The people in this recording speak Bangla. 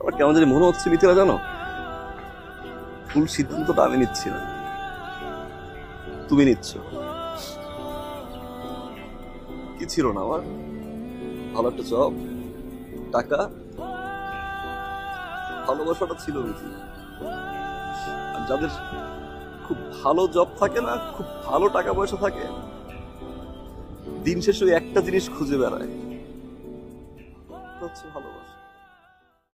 আমার কেমন জানি মনে হচ্ছে মিথিলা, জানো, ভুল সিদ্ধান্তটা আমি নিচ্ছি না, তুমি নিচ্ছ। কি ছিল না আমার? ভালো একটা জব, টাকা, ভালোবাসাটা ছিল মিথি। আর যাদের খুব ভালো জব থাকে না, খুব ভালো টাকা পয়সা থাকে, দিন শেষে ওই একটা জিনিস খুঁজে বেড়ায়, হচ্ছে ভালোবাসা।